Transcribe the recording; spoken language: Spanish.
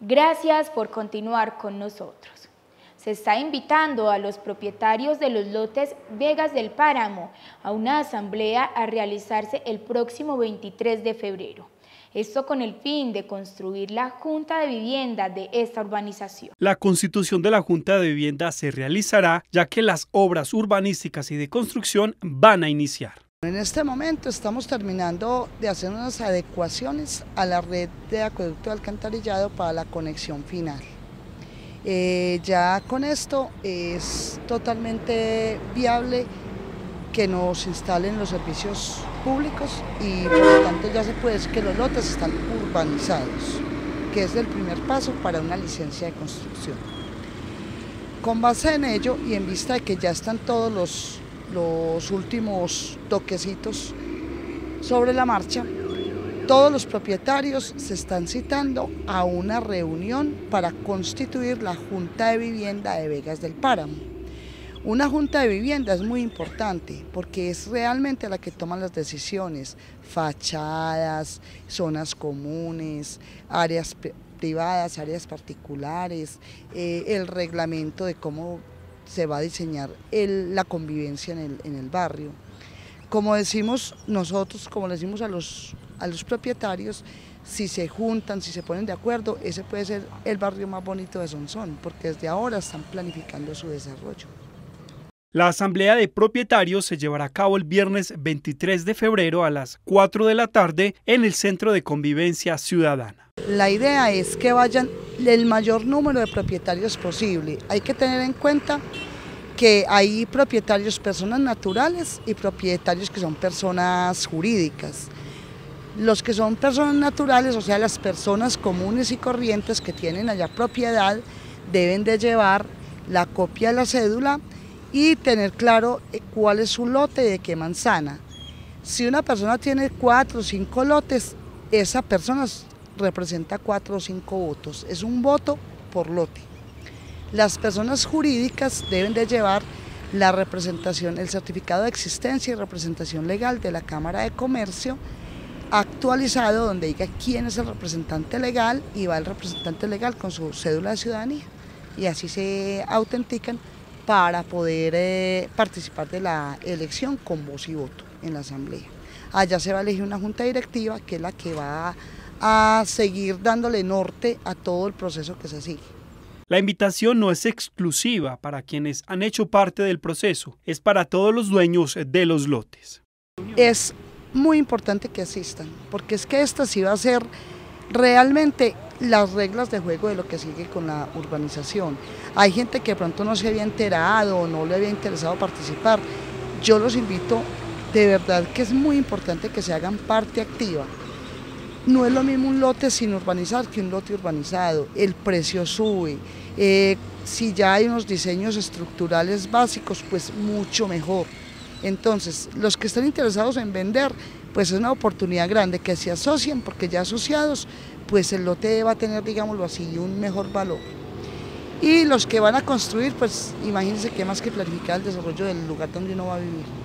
Gracias por continuar con nosotros. Se está invitando a los propietarios de los lotes Vegas del Páramo a una asamblea a realizarse el próximo 23 de febrero. Esto con el fin de construir la Junta de Vivienda de esta urbanización. La constitución de la Junta de Vivienda se realizará ya que las obras urbanísticas y de construcción van a iniciar. En este momento estamos terminando de hacer unas adecuaciones a la red de acueducto de alcantarillado para la conexión final. Ya con esto es totalmente viable que nos instalen los servicios públicos y por lo tanto ya se puede decir que los lotes están urbanizados, que es el primer paso para una licencia de construcción. Con base en ello y en vista de que ya están todos los últimos toquecitos sobre la marcha, todos los propietarios se están citando a una reunión para constituir la Junta de Vivienda de Vegas del Páramo. Una Junta de Vivienda es muy importante porque es realmente la que toma las decisiones, fachadas, zonas comunes, áreas privadas, áreas particulares, el reglamento de cómo se va a diseñar la convivencia en el barrio. Como decimos nosotros, como le decimos a los propietarios, si se juntan, si se ponen de acuerdo, ese puede ser el barrio más bonito de Sonsón, porque desde ahora están planificando su desarrollo. La asamblea de propietarios se llevará a cabo el viernes 23 de febrero a las 4 de la tarde en el Centro de Convivencia Ciudadana. La idea es que vayan el mayor número de propietarios posible. Hay que tener en cuenta que hay propietarios personas naturales y propietarios que son personas jurídicas. Los que son personas naturales, o sea, las personas comunes y corrientes que tienen allá propiedad, deben de llevar la copia de la cédula y tener claro cuál es su lote y de qué manzana. Si una persona tiene 4 o 5 lotes, esa persona representa 4 o 5 votos, es un voto por lote. Las personas jurídicas deben de llevar la representación, el certificado de existencia y representación legal de la Cámara de Comercio actualizado donde diga quién es el representante legal y va el representante legal con su cédula de ciudadanía y así se autentican para poder participar de la elección con voz y voto en la asamblea. Allá se va a elegir una junta directiva que es la que va a seguir dándole norte a todo el proceso que se sigue. La invitación no es exclusiva para quienes han hecho parte del proceso, es para todos los dueños de los lotes. Es muy importante que asistan, porque es que esta sí va a ser realmente las reglas de juego de lo que sigue con la urbanización. Hay gente que de pronto no se había enterado o no le había interesado participar. Yo los invito, de verdad que es muy importante que se hagan parte activa. No es lo mismo un lote sin urbanizar que un lote urbanizado, el precio sube, si ya hay unos diseños estructurales básicos, pues mucho mejor. Entonces, los que están interesados en vender, pues es una oportunidad grande que se asocien, porque ya asociados, pues el lote va a tener, digámoslo así, un mejor valor. Y los que van a construir, pues imagínense qué más que planificar el desarrollo del lugar donde uno va a vivir.